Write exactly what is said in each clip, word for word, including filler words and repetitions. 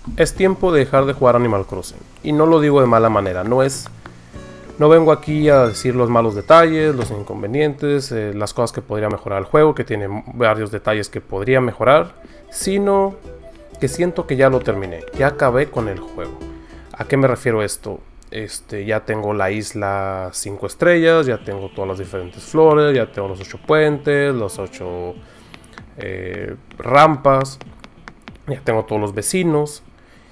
es tiempo de dejar de jugar Animal Crossing. Y no lo digo de mala manera, no es... No vengo aquí a decir los malos detalles, los inconvenientes, eh, las cosas que podría mejorar el juego, que tiene varios detalles que podría mejorar, sino que siento que ya lo terminé, ya acabé con el juego. ¿A qué me refiero esto? Este, ya tengo la isla cinco estrellas, ya tengo todas las diferentes flores, ya tengo los ocho puentes, los ocho eh, rampas, ya tengo todos los vecinos.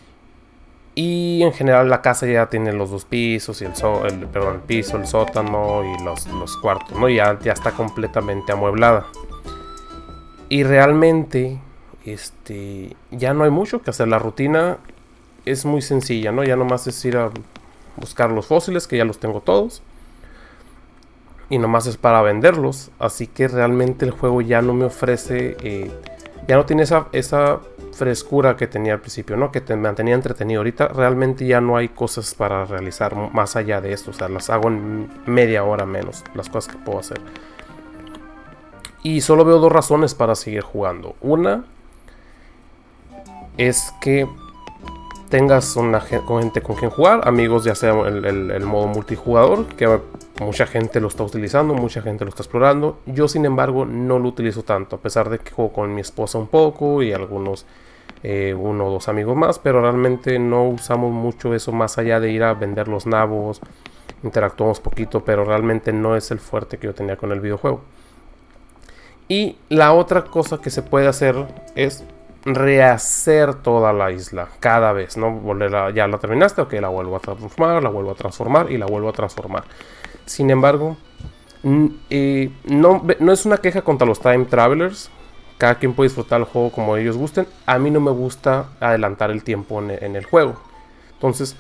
Y en general la casa ya tiene los dos pisos y el, so, el, perdón, el piso, el sótano y los, los cuartos, ¿no? Ya, ya está completamente amueblada. Y realmente este, ya no hay mucho que hacer. La rutina es muy sencilla, ¿no? Ya nomás es ir a buscar los fósiles, que ya los tengo todos. Y nomás es para venderlos. Así que realmente el juego ya no me ofrece... Eh, ya no tiene esa... esa frescura que tenía al principio, ¿no? Que te mantenía entretenido. Ahorita realmente ya no hay cosas para realizar más allá de esto. O sea, las hago en media hora menos, las cosas que puedo hacer. Y solo veo dos razones para seguir jugando. Una es que tengas una gente con quien jugar, amigos, ya sea el, el, el modo multijugador, que mucha gente lo está utilizando, mucha gente lo está explorando. Yo, sin embargo, no lo utilizo tanto, a pesar de que juego con mi esposa un poco y algunos eh, uno o dos amigos más, pero realmente no usamos mucho eso más allá de ir a vender los nabos. Interactuamos poquito, pero realmente no es el fuerte que yo tenía con el videojuego. Y la otra cosa que se puede hacer es rehacer toda la isla cada vez, ¿no? Volverla, ya la terminaste, ok, la vuelvo a transformar, la vuelvo a transformar y la vuelvo a transformar. Sin embargo, eh, no, no es una queja contra los time travelers. Cada quien puede disfrutar el juego como ellos gusten. A mí no me gusta adelantar el tiempo en, en el juego. Entonces,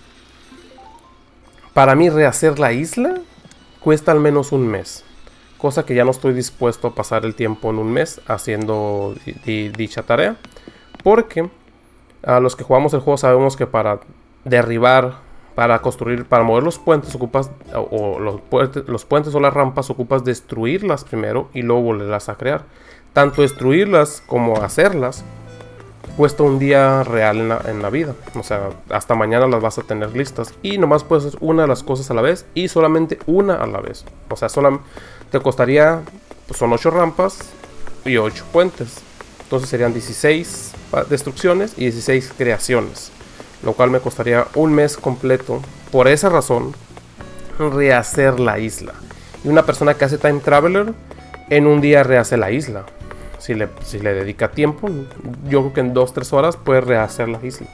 para mí rehacer la isla cuesta al menos un mes. Cosa que ya no estoy dispuesto a pasar el tiempo en un mes haciendo di, dicha tarea. Porque a los que jugamos el juego sabemos que para derribar, para construir, para mover los puentes ocupas, o, o los, puentes, los puentes o las rampas ocupas destruirlas primero y luego volverlas a crear. Tanto destruirlas como hacerlas cuesta un día real en la, en la vida. O sea, hasta mañana las vas a tener listas. Y nomás puedes hacer una de las cosas a la vez y solamente una a la vez. O sea, solamente te costaría, pues son ocho rampas y ocho puentes. Entonces serían dieciséis destrucciones y dieciséis creaciones. Lo cual me costaría un mes completo. Por esa razón, rehacer la isla. Y una persona que hace time traveler en un día rehace la isla. Si le, si le dedica tiempo, yo creo que en dos tres horas puede rehacer la isla.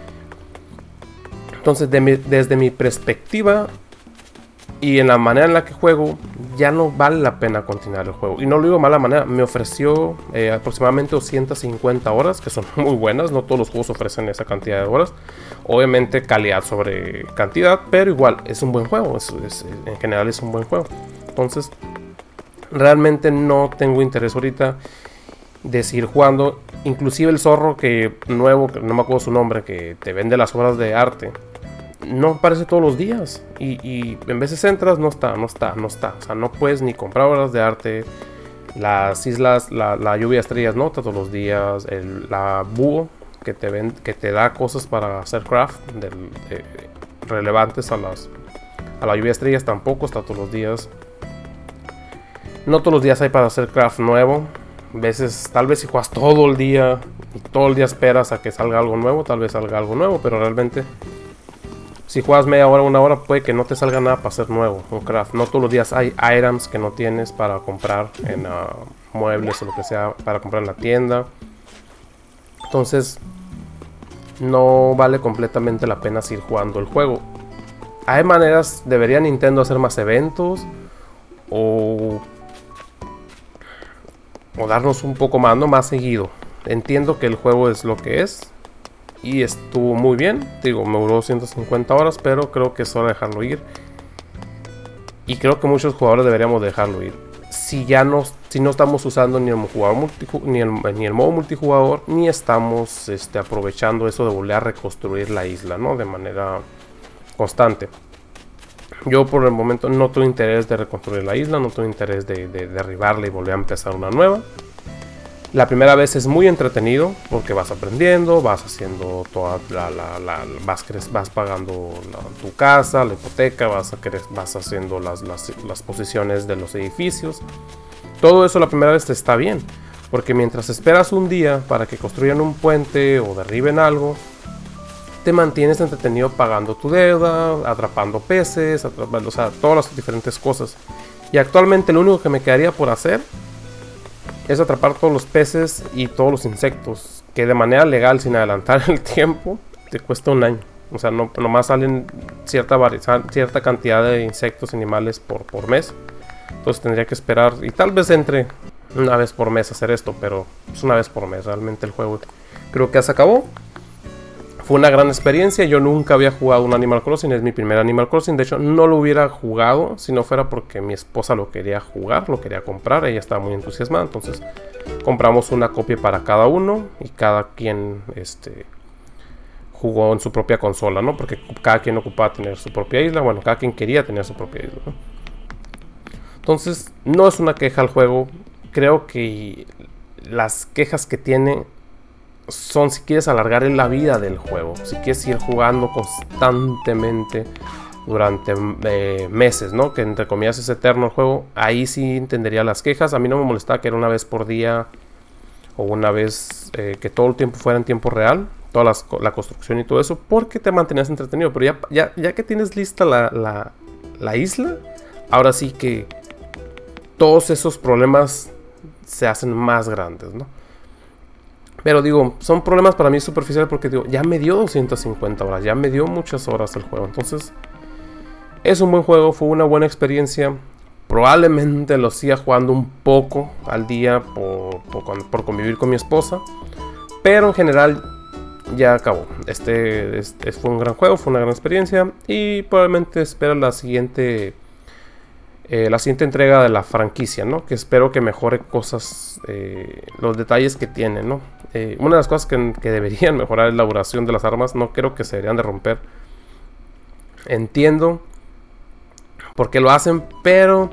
Entonces, de mi, desde mi perspectiva y en la manera en la que juego, ya no vale la pena continuar el juego. Y no lo digo de mala manera, me ofreció eh, aproximadamente doscientas cincuenta horas, que son muy buenas. No todos los juegos ofrecen esa cantidad de horas. Obviamente calidad sobre cantidad, pero igual es un buen juego. Es, es, en general es un buen juego. Entonces, realmente no tengo interés ahorita de seguir jugando. Inclusive el zorro que nuevo, que no me acuerdo su nombre, que te vende las obras de arte, no aparece todos los días. Y, y en veces entras, no está, no está, no está. O sea, no puedes ni comprar obras de arte. Las islas, la, la lluvia de estrellas no está todos los días. El, la búho que te, ven, que te da cosas para hacer craft de, de, relevantes a, las, a la lluvia de estrellas tampoco está todos los días. No todos los días hay para hacer craft nuevo. Veces, tal vez si juegas todo el día y todo el día esperas a que salga algo nuevo, tal vez salga algo nuevo, pero realmente si juegas media hora, una hora, puede que no te salga nada para hacer nuevo, un craft. No todos los días hay items que no tienes para comprar en uh, muebles o lo que sea, para comprar en la tienda. Entonces, no vale completamente la pena seguir jugando el juego. Hay maneras, debería Nintendo hacer más eventos o... o darnos un poco más, no más seguido. Entiendo que el juego es lo que es y estuvo muy bien. Digo, me duró ciento cincuenta horas, pero creo que es hora de dejarlo ir. Y creo que muchos jugadores deberíamos dejarlo ir. Si ya no, si no estamos usando ni el, jugador ni, el, ni el modo multijugador, ni estamos este, aprovechando eso de volver a reconstruir la isla, ¿no? De manera constante. Yo por el momento no tengo interés de reconstruir la isla, no tengo interés de, de derribarla y volver a empezar una nueva. La primera vez es muy entretenido porque vas aprendiendo, vas haciendo toda la, la, la vas, vas pagando la, tu casa, la hipoteca, vas, a, vas haciendo las, las, las posiciones de los edificios. Todo eso la primera vez te está bien, porque mientras esperas un día para que construyan un puente o derriben algo, te mantienes entretenido pagando tu deuda, atrapando peces, atrapando, o sea, todas las diferentes cosas. Y actualmente lo único que me quedaría por hacer es atrapar todos los peces y todos los insectos, que de manera legal, sin adelantar el tiempo, te cuesta un año. O sea, no, nomás salen cierta, cierta cantidad de insectos, animales por, por mes. Entonces tendría que esperar, y tal vez entre una vez por mes hacer esto, pero es una vez por mes. Realmente el juego creo que ya se acabó. Fue una gran experiencia. Yo nunca había jugado un Animal Crossing, es mi primer Animal Crossing. De hecho, no lo hubiera jugado si no fuera porque mi esposa lo quería jugar, lo quería comprar. Ella estaba muy entusiasmada, entonces compramos una copia para cada uno y cada quien este, jugó en su propia consola, ¿no? Porque cada quien ocupaba tener su propia isla. Bueno, cada quien quería tener su propia isla, ¿no? Entonces, no es una queja al juego. Creo que las quejas que tiene son si quieres alargar en la vida del juego, si quieres ir jugando constantemente durante eh, meses, ¿no? Que entre comillas es eterno el juego. Ahí sí entendería las quejas. A mí no me molestaba que era una vez por día o una vez eh, que todo el tiempo fuera en tiempo real, toda las, la construcción y todo eso, porque te mantenías entretenido. Pero ya, ya, ya que tienes lista la, la, la isla, ahora sí que todos esos problemas se hacen más grandes, ¿no? Pero digo, son problemas para mí superficiales porque digo, ya me dio doscientas cincuenta horas, ya me dio muchas horas el juego. Entonces, es un buen juego, fue una buena experiencia. Probablemente lo siga jugando un poco al día por, por, por convivir con mi esposa. Pero en general ya acabó. Este, este fue un gran juego, fue una gran experiencia. Y probablemente espero la siguiente... Eh, la siguiente entrega de la franquicia, ¿no? Que espero que mejore cosas, eh, los detalles que tiene, ¿no? Eh, una de las cosas que, que deberían mejorar es la duración de las armas. No creo que se deberían de romper. Entiendo por qué lo hacen, pero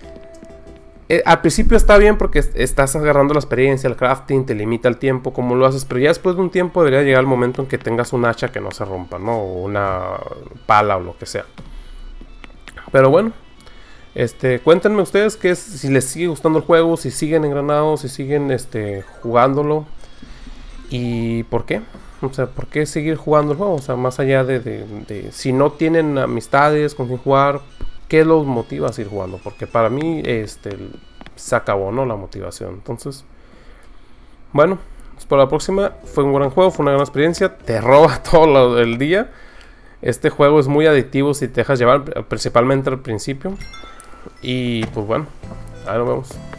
eh, al principio está bien porque estás agarrando la experiencia, el crafting, te limita el tiempo, como lo haces, pero ya después de un tiempo debería llegar el momento en que tengas un hacha que no se rompa, ¿no? O una pala o lo que sea. Pero bueno. Este, cuéntenme ustedes que es, si les sigue gustando el juego, si siguen engranados, si siguen este, jugándolo y por qué. O sea, ¿por qué seguir jugando el juego? O sea, más allá de, de, de si no tienen amistades con quien jugar, ¿qué los motiva a seguir jugando? Porque para mí este, se acabó, ¿no? La motivación. Entonces, bueno, pues para la próxima. Fue un gran juego, fue una gran experiencia. Te roba todo el día. Este juego es muy adictivo si te dejas llevar, principalmente al principio. Y pues bueno, ahí nos vemos.